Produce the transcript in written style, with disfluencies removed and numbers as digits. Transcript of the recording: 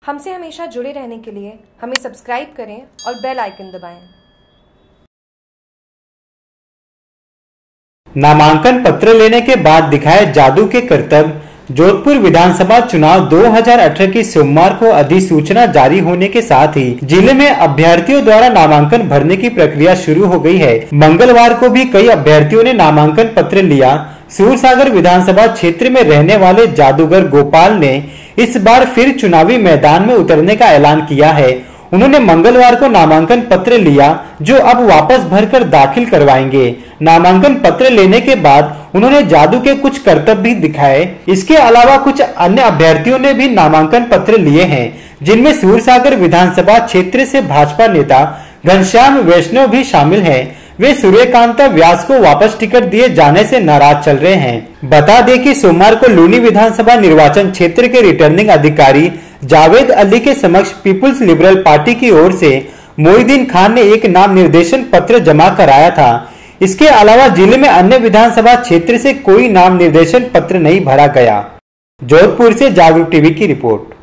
हमसे हमेशा जुड़े रहने के लिए हमें सब्सक्राइब करें और बेल आइकन दबाएं। नामांकन पत्र लेने के बाद दिखाए जादू के करतब। जोधपुर विधानसभा चुनाव 2018 की सोमवार को अधिसूचना जारी होने के साथ ही जिले में अभ्यर्थियों द्वारा नामांकन भरने की प्रक्रिया शुरू हो गई है। मंगलवार को भी कई अभ्यर्थियों ने नामांकन पत्र लिया। सूरसागर विधानसभा क्षेत्र में रहने वाले जादूगर गोपाल ने इस बार फिर चुनावी मैदान में उतरने का ऐलान किया है। उन्होंने मंगलवार को नामांकन पत्र लिया, जो अब वापस भरकर दाखिल करवाएंगे। नामांकन पत्र लेने के बाद उन्होंने जादू के कुछ करतब भी दिखाए। इसके अलावा कुछ अन्य अभ्यर्थियों ने भी नामांकन पत्र लिए हैं, जिनमें सूरसागर विधानसभा क्षेत्र से भाजपा नेता घनश्याम वैष्णव भी शामिल हैं। वे सूर्यकांता व्यास को वापस टिकट दिए जाने से नाराज चल रहे हैं। बता दें कि सोमवार को लूनी विधानसभा निर्वाचन क्षेत्र के रिटर्निंग अधिकारी जावेद अली के समक्ष पीपुल्स लिबरल पार्टी की ओर से मोहिद्दीन खान ने एक नाम निर्देशन पत्र जमा कराया था। इसके अलावा जिले में अन्य विधानसभा क्षेत्र से कोई नाम निर्देशन पत्र नहीं भरा गया। जोधपुर से जागरूक टीवी की रिपोर्ट।